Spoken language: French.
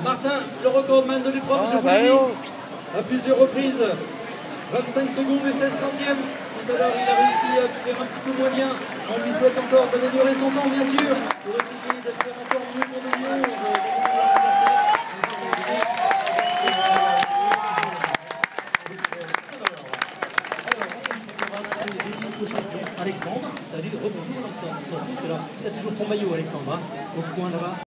Martin, le recordman de l'épreuve, je vous le dis, à plusieurs reprises. 25 secondes et 16 centièmes. Tout à l'heure, il a réussi à faire un petit peu moins bien. On lui souhaite encore d'améliorer son temps, bien sûr, pour essayer de faire encore mieux pour 2011. Alexandre, salut, rebonjour Alexandre. Tu as toujours ton maillot, Alexandre, hein, au coin là-bas.